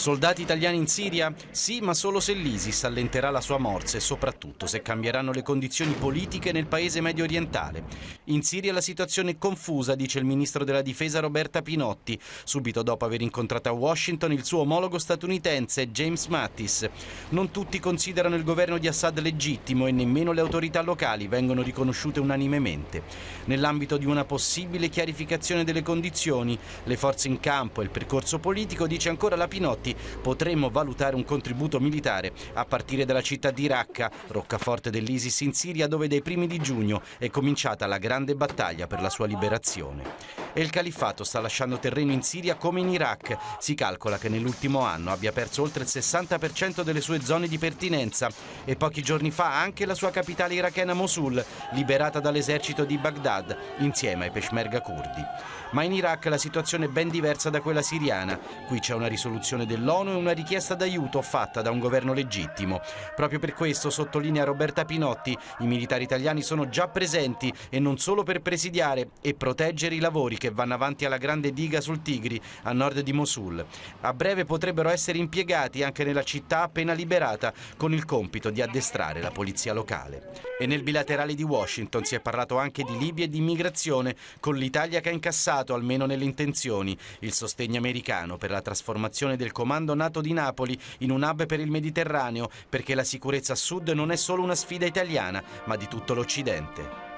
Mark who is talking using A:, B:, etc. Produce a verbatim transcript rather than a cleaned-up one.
A: Soldati italiani in Siria? Sì, ma solo se l'ISIS allenterà la sua morsa e soprattutto se cambieranno le condizioni politiche nel paese medio orientale. In Siria la situazione è confusa, dice il ministro della difesa Roberta Pinotti, subito dopo aver incontrato a Washington il suo omologo statunitense James Mattis. Non tutti considerano il governo di Assad legittimo e nemmeno le autorità locali vengono riconosciute unanimemente. Nell'ambito di una possibile chiarificazione delle condizioni, le forze in campo e il percorso politico, dice ancora la Pinotti, potremmo valutare un contributo militare a partire dalla città di Raqqa, roccaforte dell'ISIS in Siria, dove dai primi di giugno è cominciata la grande battaglia per la sua liberazione. E il califfato sta lasciando terreno in Siria come in Iraq. Si calcola che nell'ultimo anno abbia perso oltre il sessanta per cento delle sue zone di pertinenza e pochi giorni fa anche la sua capitale irachena Mosul, liberata dall'esercito di Baghdad insieme ai peshmerga curdi. Ma in Iraq la situazione è ben diversa da quella siriana. Qui c'è una risoluzione dell'ONU e una richiesta d'aiuto fatta da un governo legittimo. Proprio per questo, sottolinea Roberta Pinotti, i militari italiani sono già presenti e non solo per presidiare e proteggere i lavori che vanno avanti alla grande diga sul Tigri, a nord di Mosul. A breve potrebbero essere impiegati anche nella città appena liberata, con il compito di addestrare la polizia locale. E nel bilaterale di Washington si è parlato anche di Libia e di immigrazione, con l'Italia che ha incassato, almeno nelle intenzioni, il sostegno americano per la trasformazione del comando NATO di Napoli in un hub per il Mediterraneo, perché la sicurezza a sud non è solo una sfida italiana, ma di tutto l'Occidente.